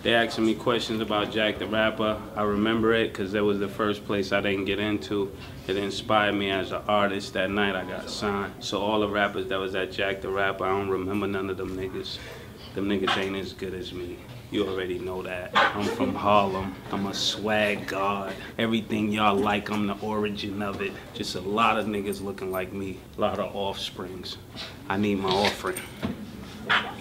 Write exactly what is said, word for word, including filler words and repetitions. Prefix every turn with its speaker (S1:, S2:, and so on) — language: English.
S1: They asking me questions about Jack the Rapper. I remember it because that was the first place I didn't get into. It inspired me as an artist. That night I got signed. So all the rappers that was at Jack the Rapper, I don't remember none of them niggas. Them niggas ain't as good as me. You already know that. I'm from Harlem. I'm a swag god. Everything y'all like, I'm the origin of it. Just a lot of niggas looking like me. A lot of offsprings. I need my offering.